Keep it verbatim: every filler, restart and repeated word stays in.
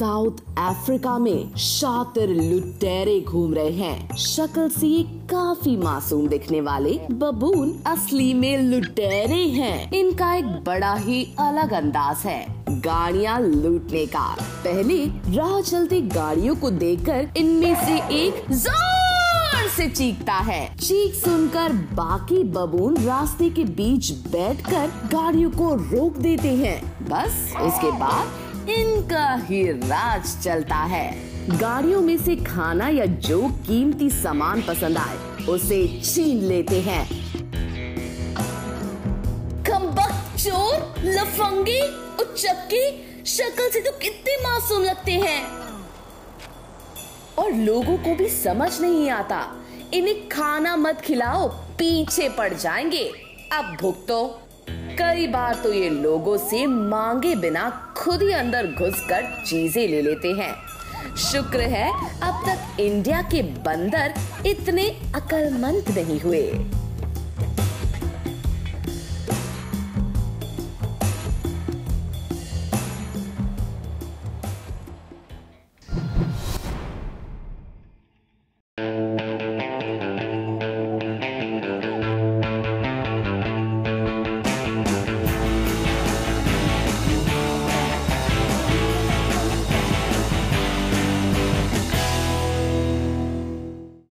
South Africa में शातिर लुटेरे घूम रहे हैं। शक्ल से ये काफी मासूम दिखने वाले बबून असली में लुटेरे हैं। इनका एक बड़ा ही अलग अंदाज है गाड़ियाँ लूटने का। पहले राह चलती गाड़ियों को देखकर इनमें से एक जोर से चीखता है। चीख सुनकर बाकी बबून रास्ते के बीच बैठकर गाड़ियों को रोक देते हैं। बस इसके बाद इनका ही राज चलता है। गाड़ियों में से खाना या जो कीमती सामान पसंद आए उसे छीन लेते हैं। खंबक चोर, लफंगी, उचक्की, शक्ल से तो कितने मासूम लगते हैं और लोगों को भी समझ नहीं आता। इन्हें खाना मत खिलाओ, पीछे पड़ जाएंगे, अब भुगतो। कई बार तो ये लोगों से मांगे बिना खुद ही अंदर घुसकर चीजें ले लेते हैं। शुक्र है अब तक इंडिया के बंदर इतने अक्लमंद नहीं हुए।